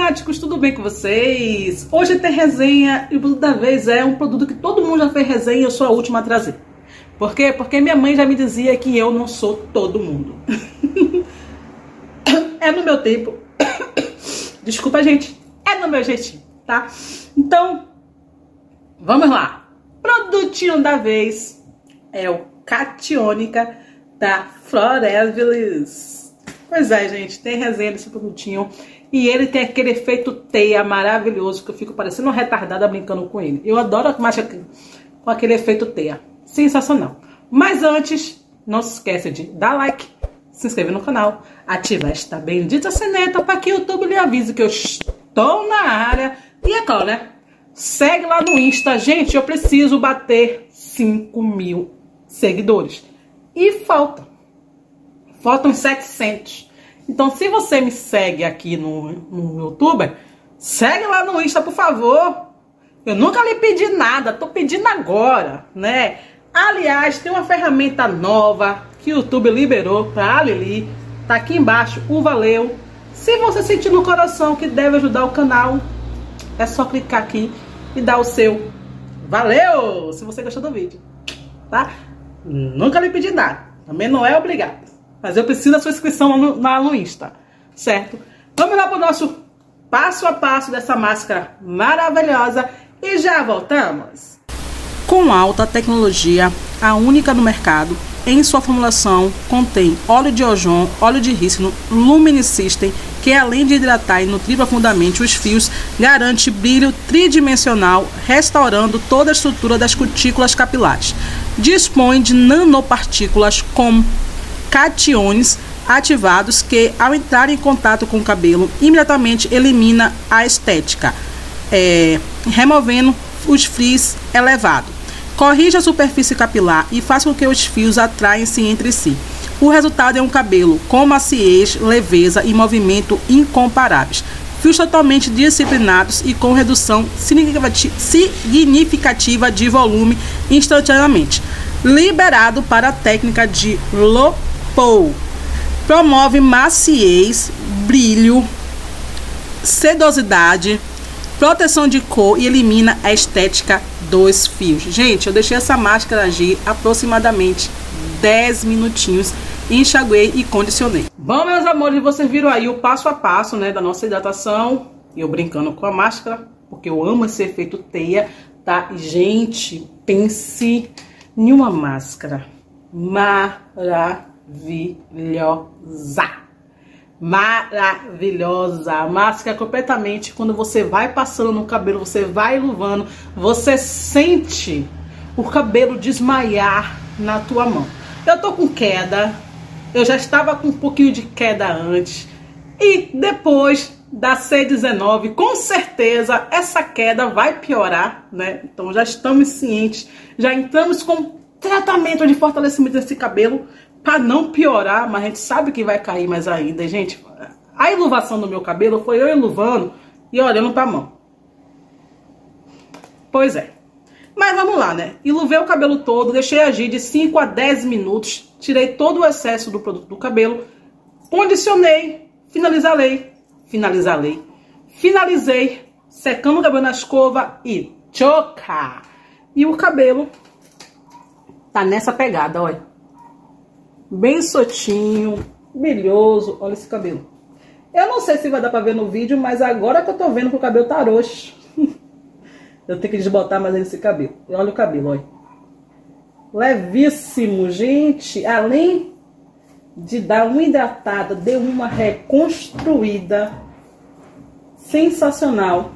cosméticos, tudo bem com vocês? Hoje tem resenha e o produto da vez é um produto que todo mundo já fez resenha e eu sou a última a trazer. Por quê? Porque minha mãe já me dizia que eu não sou todo mundo. É no meu tempo. Desculpa, gente. É no meu jeitinho, tá? Então, vamos lá. Produtinho da vez é o Catiônica da Florevelis. Pois é, gente, tem resenha desse produtinho. E ele tem aquele efeito teia maravilhoso que eu fico parecendo uma retardada brincando com ele. Eu adoro a máscara com aquele efeito teia. Sensacional. Mas antes, não se esqueça de dar like, se inscrever no canal, ativar esta bendita sineta para que o YouTube lhe avise que eu estou na área. E é claro, né? Segue lá no Insta. Gente, eu preciso bater 5.000 seguidores. E faltam 700. Então, se você me segue aqui no YouTube, segue lá no Insta, por favor. Eu nunca lhe pedi nada, tô pedindo agora, né? Aliás, tem uma ferramenta nova que o YouTube liberou para a Lili. Tá aqui embaixo, o valeu. Se você sentir no coração que deve ajudar o canal, é só clicar aqui e dar o seu valeu, se você gostou do vídeo, tá? Nunca lhe pedi nada, também não é obrigado. Mas eu preciso da sua inscrição lá no Insta, certo? Vamos lá para o nosso passo a passo dessa máscara maravilhosa e já voltamos. Com alta tecnologia, a única no mercado, em sua formulação contém óleo de Ojon, óleo de rícino, luminiscem, que além de hidratar e nutrir profundamente os fios, garante brilho tridimensional, restaurando toda a estrutura das cutículas capilares. Dispõe de nanopartículas com cationes ativados que, ao entrar em contato com o cabelo, imediatamente elimina a estética, removendo os frizz elevados. Corrige a superfície capilar e faz com que os fios atraem-se entre si. O resultado é um cabelo com maciez, leveza e movimento incomparáveis. Fios totalmente disciplinados e com redução significativa de volume instantaneamente. Liberado para a técnica de low pull. Promove maciez, brilho, sedosidade, proteção de cor e elimina a estética dos fios. Gente, eu deixei essa máscara agir aproximadamente 10 minutinhos, enxaguei e condicionei. Bom, meus amores, vocês viram aí o passo a passo, né, da nossa hidratação. Eu brincando com a máscara, porque eu amo esse efeito teia, tá? Gente, pense em uma máscara maravilhosa, a máscara completamente, quando você vai passando no cabelo, você vai iluvando, você sente o cabelo desmaiar na tua mão. Eu tô com queda, eu já estava com um pouquinho de queda antes, e depois da C19, com certeza essa queda vai piorar, né? Então já estamos cientes, já entramos com tratamento de fortalecimento desse cabelo para não piorar, mas a gente sabe que vai cair mais ainda. E, gente, a iluvação do meu cabelo foi eu iluvando e olhando para a mão. Pois é. Mas vamos lá, né? Iluvei o cabelo todo, deixei agir de 5 a 10 minutos, tirei todo o excesso do produto do cabelo, condicionei, finalizei, secando o cabelo na escova e tchoca! E o cabelo tá nessa pegada, olha. Bem soltinho, brilhoso. Olha esse cabelo. Eu não sei se vai dar pra ver no vídeo, mas agora que eu tô vendo que o cabelo tá roxo. Eu tenho que desbotar mais esse cabelo. E olha o cabelo, olha. Levíssimo, gente. Além de dar uma hidratada, deu uma reconstruída sensacional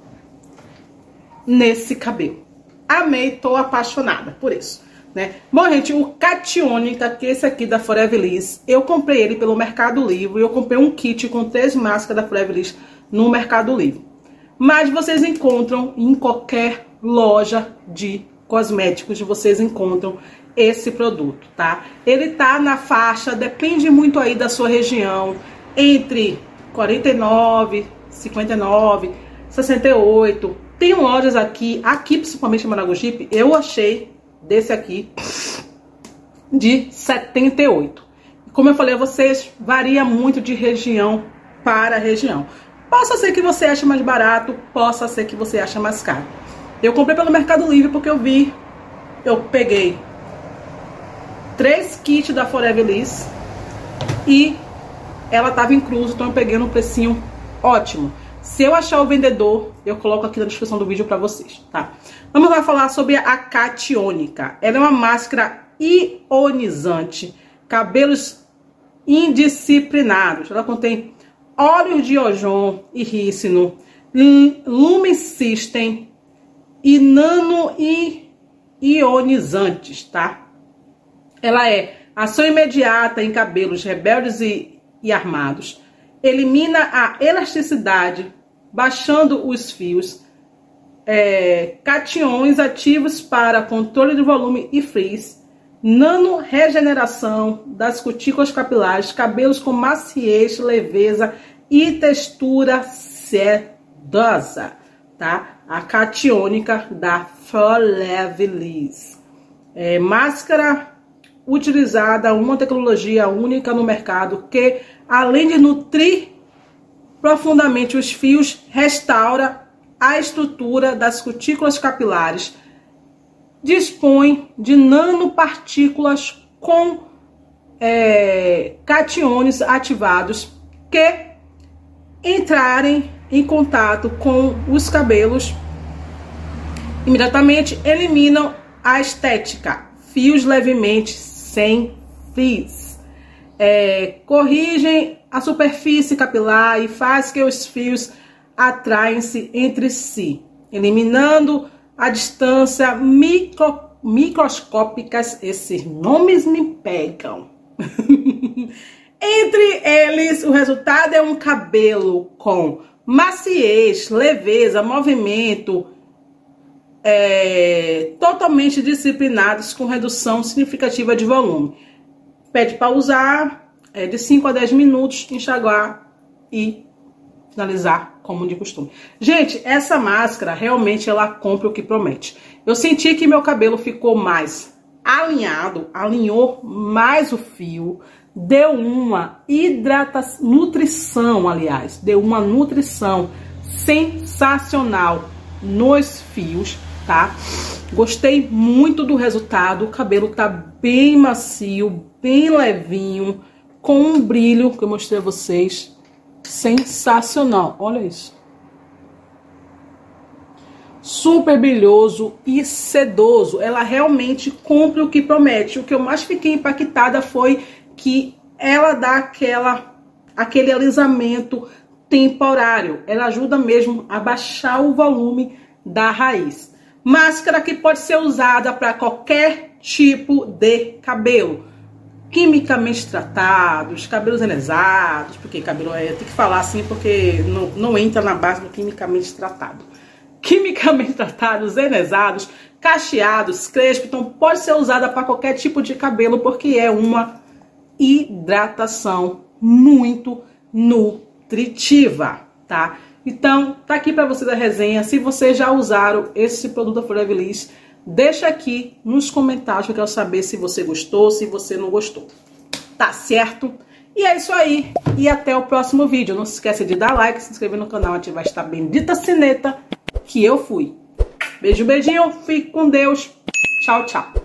nesse cabelo. Amei, tô apaixonada por isso, né? Bom, gente, o Catiônica, que é esse aqui da Florevelis, eu comprei ele pelo Mercado Livre. Eu comprei um kit com 3 máscaras da Florevelis no Mercado Livre. Mas vocês encontram em qualquer loja de cosméticos, vocês encontram esse produto, tá? Ele tá na faixa, depende muito aí da sua região, entre 49, 59, 68. Tem lojas aqui principalmente em Maragogipe, eu achei desse aqui de 78. Como eu falei a vocês, varia muito de região para região. Possa ser que você ache mais barato, possa ser que você ache mais caro. Eu comprei pelo Mercado Livre porque eu peguei 3 kits da Forever Liss e ela tava incluso, então eu peguei num precinho ótimo. Se eu achar o vendedor, eu coloco aqui na descrição do vídeo pra vocês, tá? Vamos lá falar sobre a Catiônica. Ela é uma máscara ionizante, cabelos indisciplinados. Ela contém óleos de ojon e rícino, lumen system e nano ionizantes, tá? Ela é ação imediata em cabelos rebeldes e armados. Elimina a elasticidade, baixando os fios. Cations ativos para controle de volume e frizz. Nano regeneração das cutículas capilares. Cabelos com maciez, leveza e textura sedosa, tá? A Catiônica da Forever Liss. Máscara utilizada, uma tecnologia única no mercado que, além de nutrir profundamente os fios, restaura a estrutura das cutículas capilares. Dispõe de nanopartículas com cationes ativados que entrarem em contato com os cabelos imediatamente eliminam a estética, fios levemente sem frizz. Corrigem a superfície capilar e faz que os fios atraem-se entre si, eliminando a distância microscópicas. Esses nomes me pegam. Entre eles, o resultado é um cabelo com maciez, leveza, movimento, totalmente disciplinados, com redução significativa de volume. Pede para usar de 5 a 10 minutos, enxaguar e finalizar como de costume. Gente, essa máscara realmente ela cumpre o que promete. Eu senti que meu cabelo ficou mais alinhado, alinhou mais o fio, deu uma nutrição, aliás, deu uma nutrição sensacional nos fios, tá? Gostei muito do resultado. O cabelo tá bem macio, bem levinho, com um brilho que eu mostrei a vocês. Sensacional, olha isso. Super brilhoso e sedoso. Ela realmente cumpre o que promete. O que eu mais fiquei impactada foi que ela dá aquele alisamento temporário. Ela ajuda mesmo a baixar o volume da raiz. Máscara que pode ser usada para qualquer tipo de cabelo. Quimicamente tratados, cabelos enesados, porque cabelo tem que falar assim porque não entra na base do quimicamente tratado. Quimicamente tratados, enesados, cacheados, crespos, então pode ser usada para qualquer tipo de cabelo porque é uma hidratação muito nutritiva, tá? Então, tá aqui para vocês a resenha. Se vocês já usaram esse produto da Forever Liss, deixa aqui nos comentários que eu quero saber se você gostou, se você não gostou. Tá certo? E é isso aí. E até o próximo vídeo. Não se esqueça de dar like, se inscrever no canal, ativar esta bendita sineta que eu fui. Beijo, beijinho. Fique com Deus. Tchau, tchau.